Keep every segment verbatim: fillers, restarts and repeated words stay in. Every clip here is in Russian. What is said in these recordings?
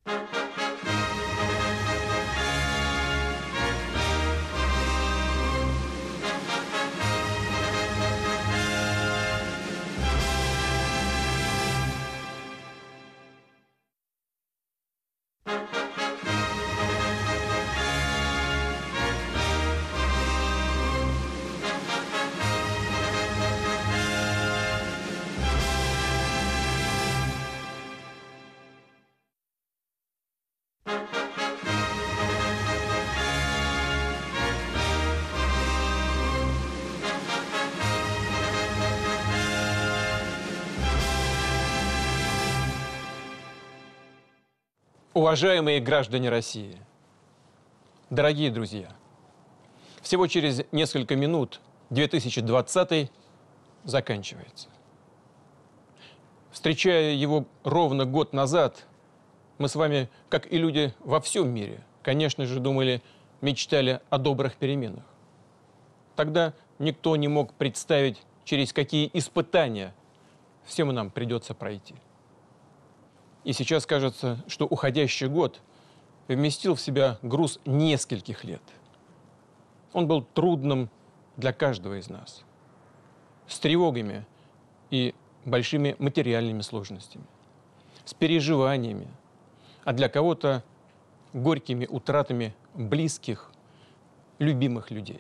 Уважаемые граждане России, дорогие друзья, всего через несколько минут две тысячи двадцатый заканчивается. Встречая его ровно год назад, мы с вами, как и люди во всем мире, конечно же, думали, мечтали о добрых переменах. Тогда никто не мог представить, через какие испытания всем нам придется пройти. И сейчас кажется, что уходящий год вместил в себя груз нескольких лет. Он был трудным для каждого из нас, с тревогами и большими материальными сложностями, с переживаниями, а для кого-то горькими утратами близких, любимых людей.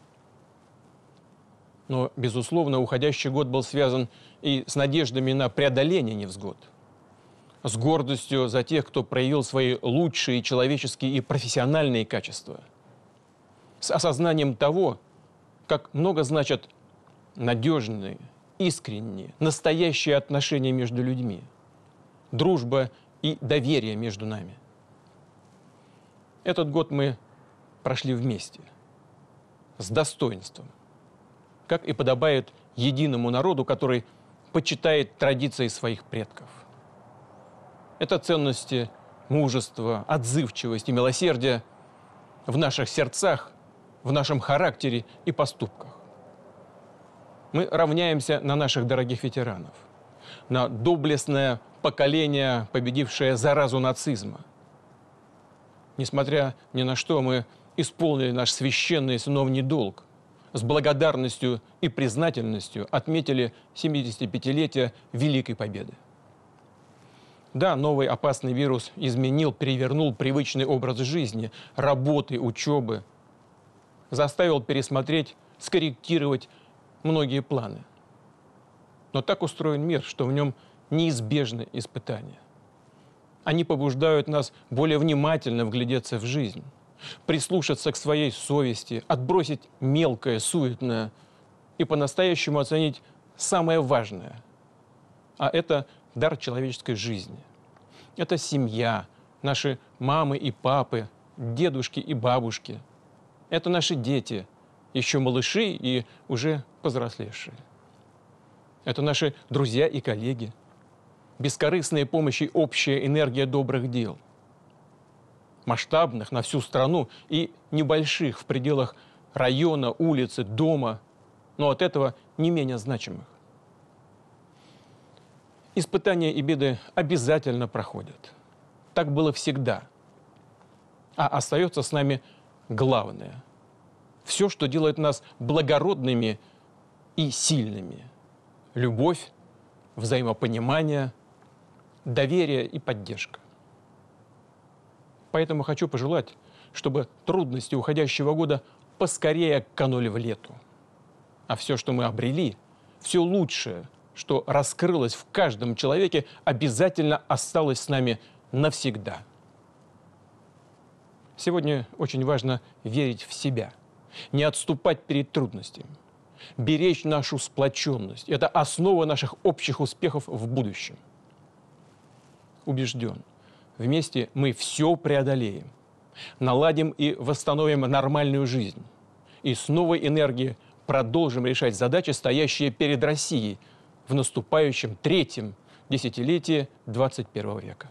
Но, безусловно, уходящий год был связан и с надеждами на преодоление невзгод, с гордостью за тех, кто проявил свои лучшие человеческие и профессиональные качества, с осознанием того, как много значат надежные, искренние, настоящие отношения между людьми, дружба и доверие между нами. Этот год мы прошли вместе, с достоинством, как и подобает единому народу, который почитает традиции своих предков. Это ценности мужества, отзывчивости, милосердия в наших сердцах, в нашем характере и поступках. Мы равняемся на наших дорогих ветеранов, на доблестное поколение, победившее заразу нацизма. Несмотря ни на что, мы исполнили наш священный сыновний долг, с благодарностью и признательностью отметили семидесятипятилетие Великой Победы. Да, новый опасный вирус изменил, перевернул привычный образ жизни, работы, учебы, заставил пересмотреть, скорректировать многие планы. Но так устроен мир, что в нем неизбежны испытания. Они побуждают нас более внимательно вглядеться в жизнь, прислушаться к своей совести, отбросить мелкое, суетное и по-настоящему оценить самое важное. А это дар человеческой жизни. Это семья, наши мамы и папы, дедушки и бабушки. Это наши дети, еще малыши и уже повзрослевшие. Это наши друзья и коллеги. Бескорыстная помощь и общая энергия добрых дел. Масштабных на всю страну и небольших в пределах района, улицы, дома, но от этого не менее значимых. Испытания и беды обязательно проходят. Так было всегда. А остается с нами главное. Все, что делает нас благородными и сильными. Любовь, взаимопонимание, доверие и поддержка. Поэтому хочу пожелать, чтобы трудности уходящего года поскорее канули в лету. А все, что мы обрели, все лучшее, что раскрылось в каждом человеке, обязательно осталось с нами навсегда. Сегодня очень важно верить в себя, не отступать перед трудностями, беречь нашу сплоченность. Это основа наших общих успехов в будущем. Убежден, вместе мы все преодолеем, наладим и восстановим нормальную жизнь. И с новой энергией продолжим решать задачи, стоящие перед Россией в наступающем третьем десятилетии двадцать первого века.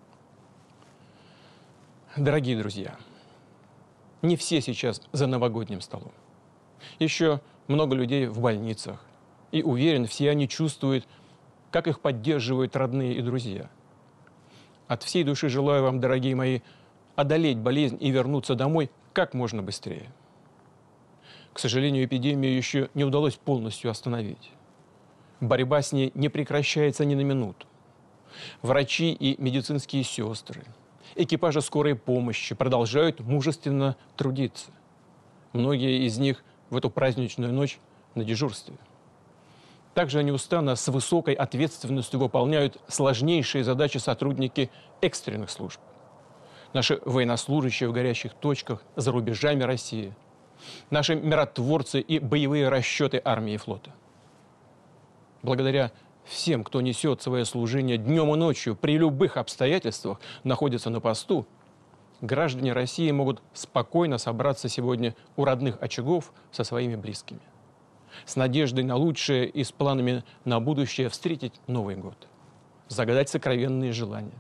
Дорогие друзья, не все сейчас за новогодним столом. Еще много людей в больницах. И уверен, все они чувствуют, как их поддерживают родные и друзья. От всей души желаю вам, дорогие мои, одолеть болезнь и вернуться домой как можно быстрее. К сожалению, эпидемию еще не удалось полностью остановить. Борьба с ней не прекращается ни на минуту. Врачи и медицинские сестры, экипажи скорой помощи продолжают мужественно трудиться. Многие из них в эту праздничную ночь на дежурстве. Также неустанно с высокой ответственностью выполняют сложнейшие задачи сотрудники экстренных служб. Наши военнослужащие в горячих точках за рубежами России. Наши миротворцы и боевые расчеты армии и флота. Благодаря всем, кто несет свое служение днем и ночью, при любых обстоятельствах находится на посту, граждане России могут спокойно собраться сегодня у родных очагов со своими близкими. С надеждой на лучшее и с планами на будущее встретить Новый год. Загадать сокровенные желания.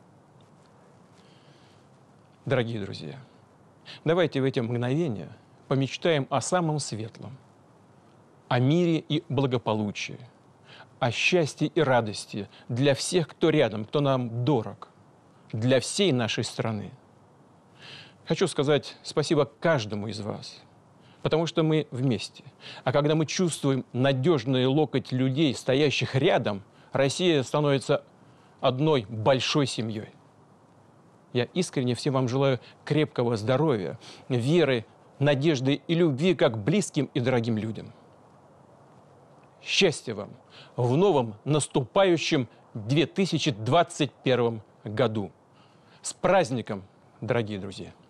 Дорогие друзья, давайте в эти мгновения помечтаем о самом светлом, о мире и благополучии, о счастье и радости для всех, кто рядом, кто нам дорог, для всей нашей страны. Хочу сказать спасибо каждому из вас, потому что мы вместе. А когда мы чувствуем надежный локоть людей, стоящих рядом, Россия становится одной большой семьей. Я искренне всем вам желаю крепкого здоровья, веры, надежды и любви как близким и дорогим людям. Счастья вам в новом наступающем две тысячи двадцать первом году. С праздником, дорогие друзья!